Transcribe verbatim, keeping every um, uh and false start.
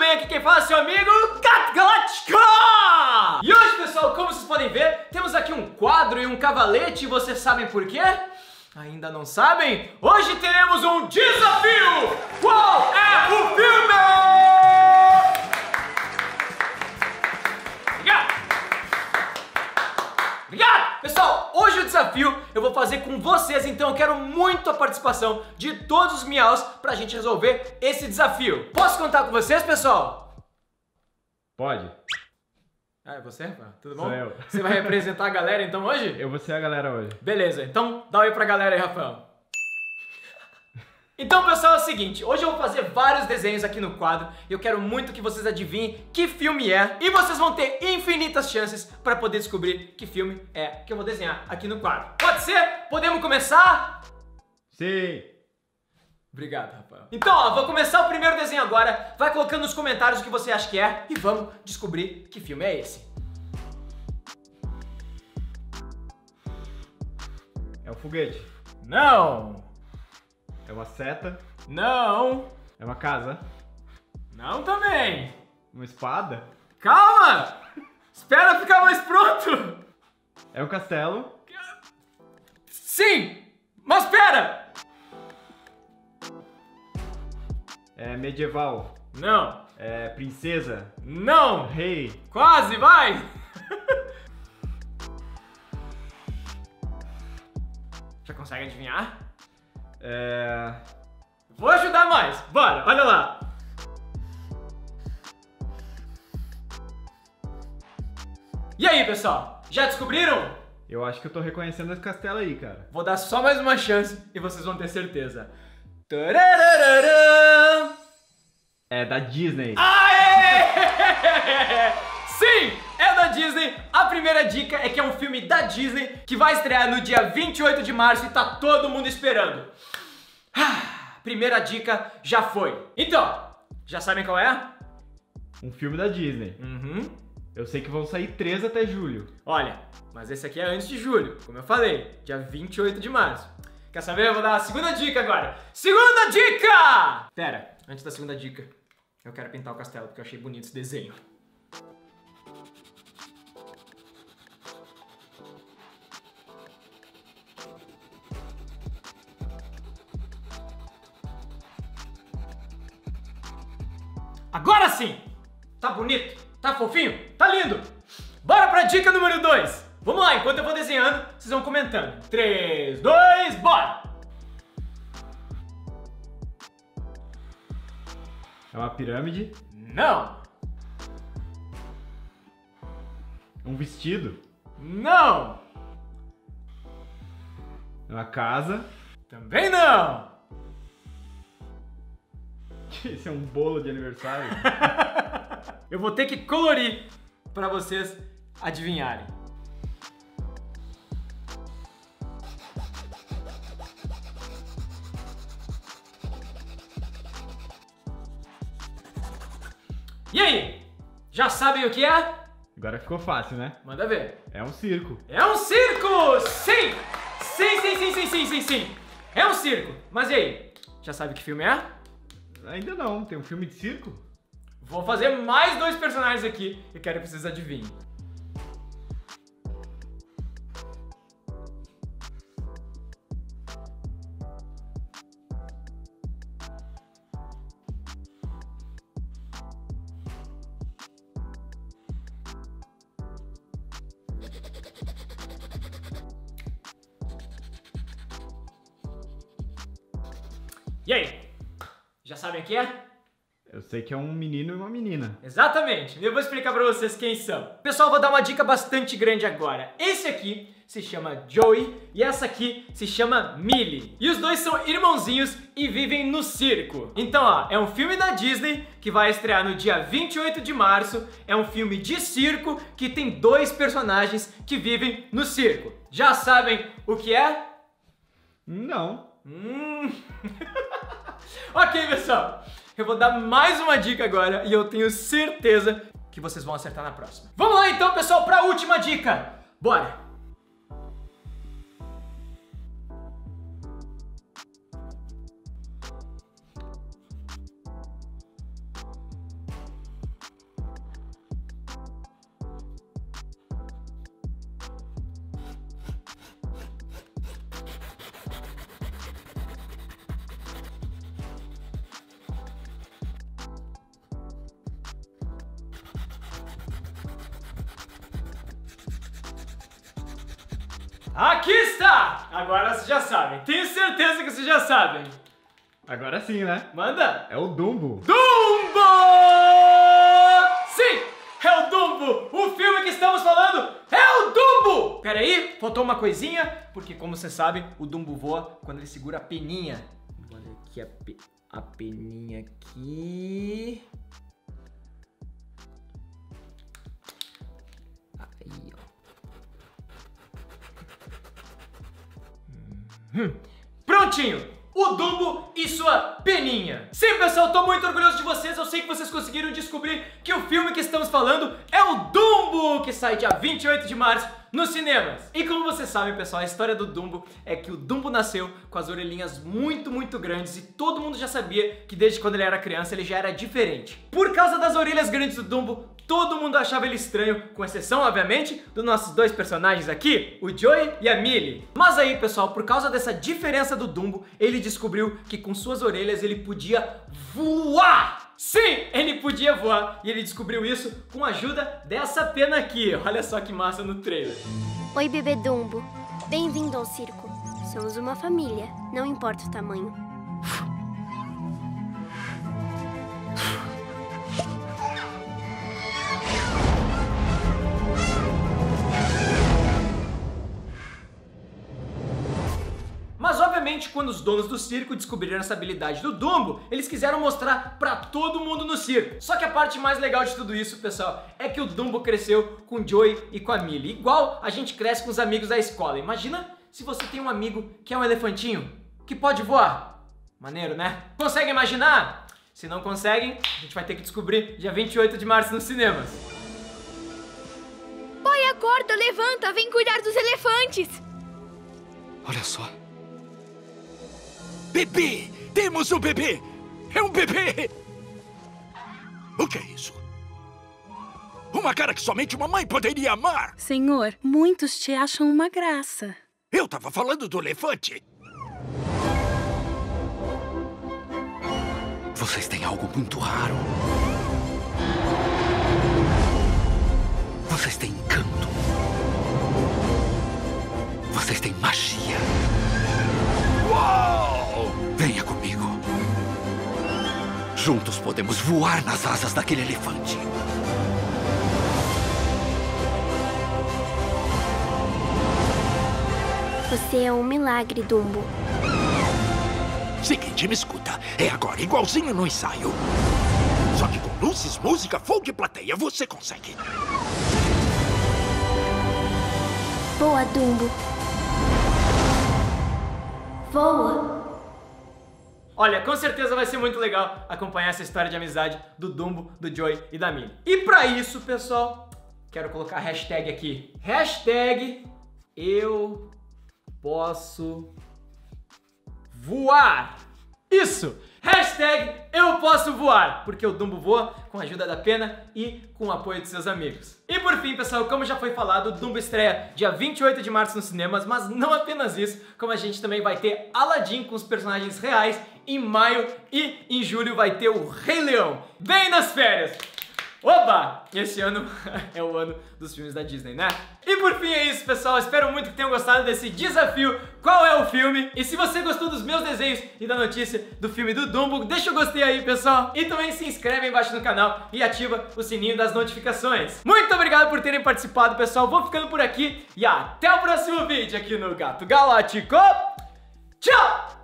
bem? Aqui quem fala é seu amigo Gato Galáctico! E hoje, pessoal, como vocês podem ver, temos aqui um quadro e um cavalete. E vocês sabem por quê? Ainda não sabem? Hoje teremos um desafio! Qual é o filme? Obrigado! Obrigado! Pessoal, hoje o desafio eu vou fazer com vocês, então eu quero muito a participação de todos os miaus pra gente resolver esse desafio. Posso contar com vocês, pessoal? Pode. Ah, é você? Tudo bom? Sou eu. Você vai representar a galera então hoje? Eu vou ser a galera hoje. Beleza, então dá um oi pra galera aí, Rafael. Então, pessoal, é o seguinte, hoje eu vou fazer vários desenhos aqui no quadro e eu quero muito que vocês adivinhem que filme é e vocês vão ter infinitas chances para poder descobrir que filme é que eu vou desenhar aqui no quadro. Pode ser? Podemos começar? Sim! Obrigado, Rafael. Então, ó, vou começar o primeiro desenho agora. Vai colocando nos comentários o que você acha que é e vamos descobrir que filme é esse. É um foguete. Não! É uma seta. Não! É uma casa. Não também! Uma espada. Calma! Espera ficar mais pronto! É um castelo. Sim! Mas espera! É medieval. Não! É princesa. Não! Rei. Quase, vai! Já consegue adivinhar? É... Vou ajudar mais! Bora, olha lá! E aí, pessoal? Já descobriram? Eu acho que eu tô reconhecendo esse castelo aí, cara. Vou dar só mais uma chance e vocês vão ter certeza. Tararararã! É da Disney. Aê! Sim, é da Disney. A primeira dica é que é um filme da Disney que vai estrear no dia vinte e oito de março e tá todo mundo esperando. Ah, primeira dica já foi. Então, já sabem qual é? Um filme da Disney. Uhum. Eu sei que vão sair três até julho. Olha, mas esse aqui é antes de julho, como eu falei, dia vinte e oito de março. Quer saber? Eu vou dar a segunda dica agora. Segunda dica! Pera, antes da segunda dica, eu quero pintar o castelo porque eu achei bonito esse desenho. Agora sim! Tá bonito? Tá fofinho? Tá lindo! Bora pra dica número dois! Vamos lá, enquanto eu vou desenhando, vocês vão comentando. três, dois, bora! É uma pirâmide. Não! Um vestido. Não! É uma casa. Também não! Esse é um bolo de aniversário. Eu vou ter que colorir pra vocês adivinharem. E aí? Já sabem o que é? Agora ficou fácil, né? Manda ver. É um circo. É um circo! Sim! Sim, sim, sim, sim, sim, sim, sim! É um circo! Mas e aí? Já sabe que filme é? Ainda não. Tem um filme de circo? Vou fazer mais dois personagens aqui e quero que vocês adivinhem. E aí? Já sabem o que é? Eu sei que é um menino e uma menina. Exatamente, eu vou explicar pra vocês quem são. Pessoal, vou dar uma dica bastante grande agora. Esse aqui se chama Joey e essa aqui se chama Millie. E os dois são irmãozinhos e vivem no circo. Então, ó, é um filme da Disney que vai estrear no dia vinte e oito de março. É um filme de circo que tem dois personagens que vivem no circo. Já sabem o que é? Não. Hum... Ok, pessoal, eu vou dar mais uma dica agora e eu tenho certeza que vocês vão acertar na próxima. Vamos lá então, pessoal, para a última dica. Bora! Aqui está! Agora vocês já sabem. Tenho certeza que vocês já sabem. Agora sim, né? Manda! É o Dumbo. Dumbo! Sim! É o Dumbo! O filme que estamos falando é o Dumbo! Pera aí, faltou uma coisinha, porque como você sabe, o Dumbo voa quando ele segura a peninha. Olha aqui a, pe... a peninha aqui. Aí, ó. Hum. Prontinho! O Dumbo e sua peninha. Sim, pessoal, tô muito orgulhoso de vocês. Eu sei que vocês conseguiram descobrir que o filme que estamos falando é o Dumbo, que sai dia vinte e oito de março nos cinemas. E como vocês sabem, pessoal, a história do Dumbo é que o Dumbo nasceu com as orelhinhas muito, muito grandes e todo mundo já sabia que desde quando ele era criança ele já era diferente. Por causa das orelhas grandes do Dumbo, todo mundo achava ele estranho, com exceção, obviamente, dos nossos dois personagens aqui, o Joey e a Millie. Mas aí, pessoal, por causa dessa diferença do Dumbo, ele descobriu que com suas orelhas ele podia voar! Sim, ele podia voar, e ele descobriu isso com a ajuda dessa pena aqui. Olha só que massa no trailer. Oi, bebê Dumbo. Bem-vindo ao circo. Somos uma família, não importa o tamanho. Mas obviamente quando os donos do circo descobriram essa habilidade do Dumbo, eles quiseram mostrar pra todo mundo no circo. Só que a parte mais legal de tudo isso, pessoal, é que o Dumbo cresceu com o Joey e com a Millie, igual a gente cresce com os amigos da escola. Imagina se você tem um amigo que é um elefantinho, que pode voar. Maneiro, né? Consegue imaginar? Se não conseguem, a gente vai ter que descobrir dia vinte e oito de março nos cinemas. Pai, acorda, levanta, vem cuidar dos elefantes. Olha só. Bebê! Temos um bebê! É um bebê! O que é isso? Uma cara que somente uma mãe poderia amar! Senhor, muitos te acham uma graça. Eu tava falando do elefante! Vocês têm algo muito raro. Vocês têm encanto. Vocês têm magia. Uau! Venha comigo. Juntos podemos voar nas asas daquele elefante. Você é um milagre, Dumbo. Seguinte, me escuta. É agora, igualzinho no ensaio. Só que com luzes, música, fogo e plateia, você consegue. Voa, Dumbo. Voa. Olha, com certeza vai ser muito legal acompanhar essa história de amizade do Dumbo, do Joey e da Millie. E pra isso, pessoal, quero colocar a hashtag aqui. Hashtag eu posso voar. Isso! Hashtag eu posso voar, porque o Dumbo voa com a ajuda da pena e com o apoio de seus amigos. E por fim, pessoal, como já foi falado, o Dumbo estreia dia vinte e oito de março nos cinemas, mas não apenas isso, como a gente também vai ter Aladdin com os personagens reais em maio e em julho vai ter o Rei Leão, bem nas férias! Oba! Esse ano é o ano dos filmes da Disney, né? E por fim é isso, pessoal. Espero muito que tenham gostado desse desafio. Qual é o filme? E se você gostou dos meus desenhos e da notícia do filme do Dumbo, deixa o gostei aí, pessoal. E também se inscreve aí embaixo no canal e ativa o sininho das notificações. Muito obrigado por terem participado, pessoal. Vou ficando por aqui e até o próximo vídeo aqui no Gato Galáctico. Tchau!